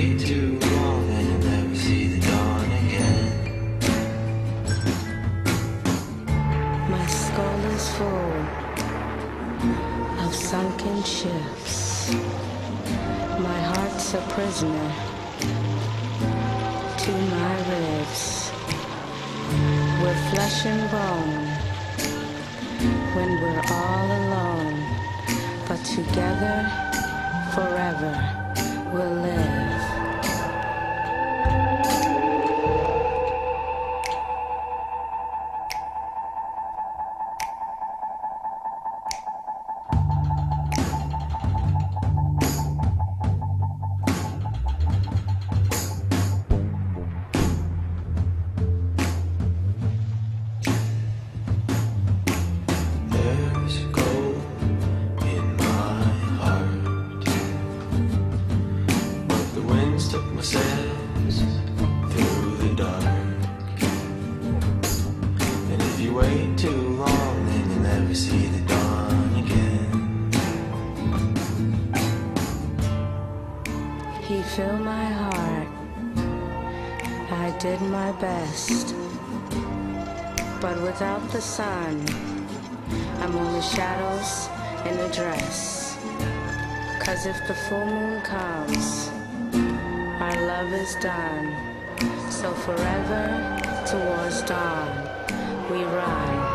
wait too long, then you'll never see the dawn again. My skull is full of sunken ships. My heart's a prisoner to my ribs. We're flesh and bone when we're all alone, but together forever we'll live. There's gold in my heart, but the winds took my sails through the dark. And if you wait too long, then you'll never see the dawn again. He filled my heart. I did my best. But without the sun, I'm only shadows in a dress. 'Cause if the full moon comes, our love is done. So forever towards dawn, we ride.